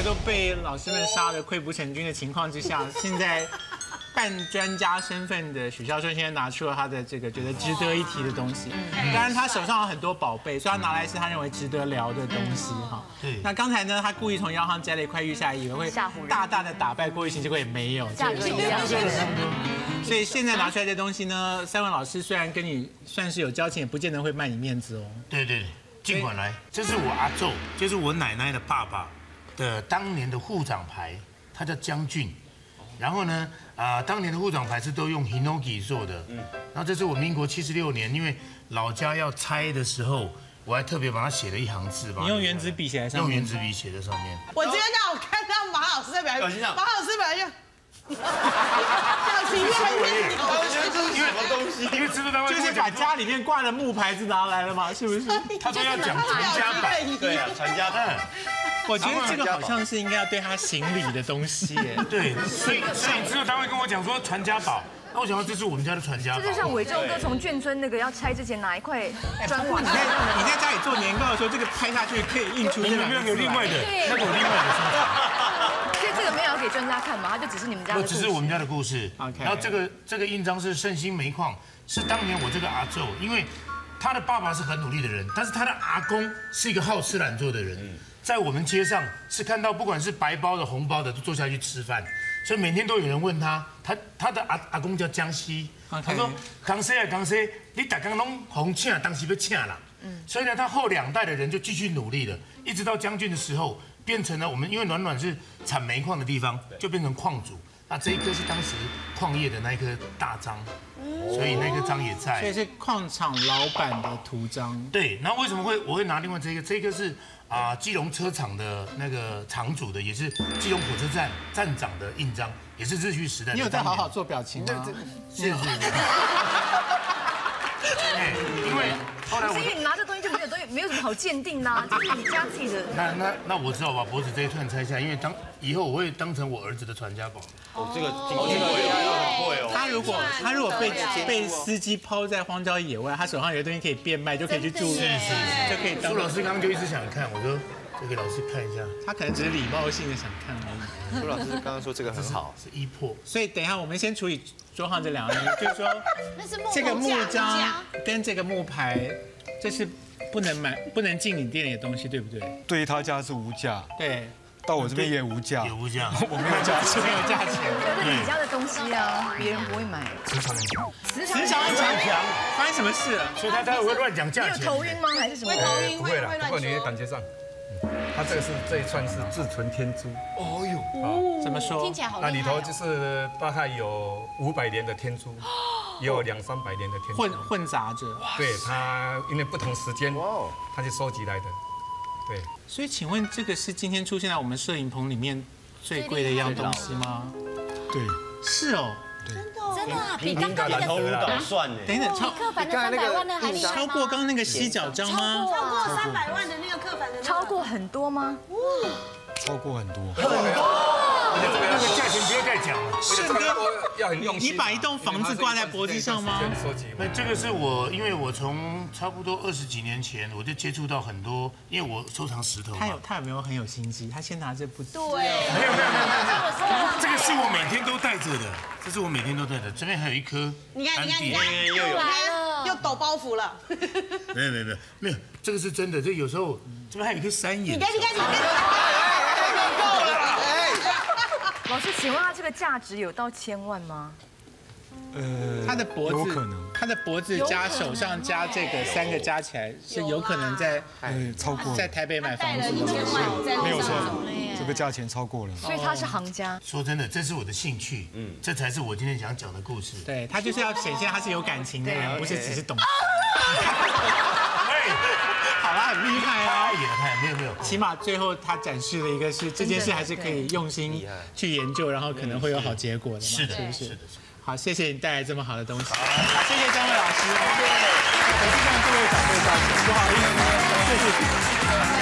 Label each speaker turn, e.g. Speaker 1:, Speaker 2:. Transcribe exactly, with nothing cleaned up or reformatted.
Speaker 1: 个都被老师们杀得溃不成军的情况之下，现在半专家身份的许孝顺现在拿出了他的这个觉得值得一提的东西。当然他手上有很多宝贝，所以他拿来是他认为值得聊的东西哈。
Speaker 2: 对。
Speaker 1: 那刚才呢，他故意从腰上摘了一块玉下来，以为会大大的打败郭玉琴，结果也没有。
Speaker 3: 价格一样。
Speaker 1: 所以现在拿出来的东西呢，三位老师虽然跟你算是有交情，也不见得会卖你面子哦。
Speaker 2: 对对，尽管来。这是我阿昼，就是我奶奶的爸爸的当年的护长牌，他叫将军。然后呢，啊、呃，当年的护长牌是都用 Hinoki 做的。嗯。然后这是我民国七十六年，因为老家要拆的时候，我还特别把它写了一行字吧。
Speaker 1: 你用原子笔写在上面。
Speaker 2: 用原子笔写在上面。
Speaker 4: 我今天刚好看到马老师在表演，马老师表演。表情越来越，
Speaker 2: 我觉得这是什么东西？因为制作单位
Speaker 1: 就是把家里面挂的木牌子拿来了嘛，是不是？
Speaker 2: 他说要讲传家宝，
Speaker 5: 对啊，传家宝。
Speaker 1: 我觉得这个好像是应该要对他行礼的东西耶。
Speaker 2: 对，所以所以制作单位跟我讲说传家宝，那我想说这是我们家的传家宝。
Speaker 3: 这就像伟忠哥从眷村那个要拆之前拿一块砖瓦。
Speaker 1: 你在你在家里做年糕的时候，这个拍下去可以印出这两个字来。
Speaker 2: 没有有另外的，那个有另外的。
Speaker 3: 所以这个没有要给专家看嘛，它就只是你们家的故事。
Speaker 2: 只是我们家的故事。然后这个这个印章是圣心煤矿，是当年我这个阿昼，因为他的爸爸是很努力的人，但是他的阿公是一个好吃懒做的人，在我们街上是看到不管是白包的红包的都坐下去吃饭，所以每天都有人问他，他他的阿阿公叫江西，他说江西啊江西，你大刚拢红请，当时要请啦。所以呢，他后两代的人就继续努力了，一直到将军的时候。变成了我们，因为暖暖是产煤矿的地方，就变成矿主。那这一颗是当时矿业的那一颗大章，所以那颗章也在。
Speaker 1: 所以是矿场老板的图章。
Speaker 2: 对，然后为什么会我会拿另外这个？这个是啊，基隆车厂的那个厂主的，也是基隆火车站站长的印章，也是日据时代。
Speaker 1: 你有在好好做表情吗？
Speaker 2: 是是是。哎，因为。后来我，
Speaker 3: 因为你拿这东西就没有东西，没有什么好鉴定啦，这是你家自己的。
Speaker 2: 那那那我只好把脖子这一串拆下，因为当以后我会当成我儿子的传家宝。
Speaker 5: 哦，这个这个很贵哦。
Speaker 1: 他如果他如果被被司机抛在荒郊野外，他手上有东西可以变卖，就可以去住，
Speaker 2: 是是
Speaker 1: 就可以。
Speaker 2: 苏老师刚刚就一直想看，我说就给老师看一下。
Speaker 1: 他可能只是礼貌性的想看而已。
Speaker 5: 苏老师刚刚说这个很好，
Speaker 2: 是一破。
Speaker 1: 所以等一下我们先处理桌上这两个东西，就是说这个木章跟这个木牌。这是不能买、不能进你店里的东西，对不对？
Speaker 6: 对于他家是无价，
Speaker 1: 对，
Speaker 6: 到我这边也无价，
Speaker 2: 也无价，
Speaker 6: 我没有价钱，
Speaker 1: 没有价钱。
Speaker 3: 这是你家的东西啊，别人不会买。
Speaker 6: 磁场很强，
Speaker 3: 磁
Speaker 1: 场很强，发生什么事了？
Speaker 2: 所以他才会乱讲价钱。
Speaker 3: 你有头晕吗？还是什么？
Speaker 4: 会头晕，
Speaker 6: 不会啦，
Speaker 4: 会
Speaker 6: 不过你的感觉上，它这个是这一串是至纯天珠。哦呦，
Speaker 1: 怎么说？
Speaker 7: 听起来好厉害。
Speaker 6: 那里头就是大概有五百年的天珠。也有两三百年的天珠
Speaker 1: 混混杂着，
Speaker 6: 对它因为不同时间，它就收集来的，对。
Speaker 1: 所以请问这个是今天出现在我们摄影棚里面最贵的一样东西吗？
Speaker 6: 对，
Speaker 1: 是哦，
Speaker 7: 真的真的啊，比刚刚那个
Speaker 5: 头如捣蒜呢。
Speaker 1: 等等，超
Speaker 7: 刻版的三百万的还厉害吗？
Speaker 1: 超过刚刚那个犀角章吗？
Speaker 4: 超过三百万的那个刻版的，
Speaker 3: 超过很多吗？
Speaker 6: 超过很多。
Speaker 2: 很多。那个价钱不要再讲了。
Speaker 6: 盛哥要很用心。
Speaker 1: 你把一栋房子挂在脖子上吗？
Speaker 2: 那这个是我，因为我从差不多二十几年前我就接触到很多，因为我收藏石头。
Speaker 1: 他有他有没有很有心机？他先拿这不
Speaker 7: 对，
Speaker 2: 没有没有没有没有，这个是我每天都带着的，这是我每天都带的。这边还有一颗，
Speaker 4: 你看你看你看，
Speaker 7: 又有来了，
Speaker 4: 又抖包袱了。
Speaker 2: 没有没有没有没有，这个是真的。这有时候这边还有一颗山眼。
Speaker 4: 你看你看你看。
Speaker 3: 老师，请问他这个价值有到千万吗？
Speaker 6: 呃，
Speaker 1: 他的脖子
Speaker 6: 有可能，
Speaker 1: 他的脖子加手上加这个三个加起来是有可能在
Speaker 6: 呃超过
Speaker 1: 在台北买房子
Speaker 4: 一千万在
Speaker 6: 没有错
Speaker 4: 走，
Speaker 6: 这个价钱超过了。
Speaker 3: 所以他是行家。
Speaker 2: 说真的，这是我的兴趣，嗯，这才是我今天想讲的故事。
Speaker 1: 对他就是要显现他是有感情的人，不是只是懂。好啦，很厉害啊！
Speaker 2: 太野了，太没有没有。
Speaker 1: 起码最后他展示了一个是这件事还是可以用心去研究，然后可能会有好结果的嘛？
Speaker 2: 是的，
Speaker 1: 是不是？
Speaker 2: 是的。
Speaker 1: 好，谢谢你带来这么好的东西。好，谢谢三位老师。我是让各位长辈道歉，不好意思，谢谢。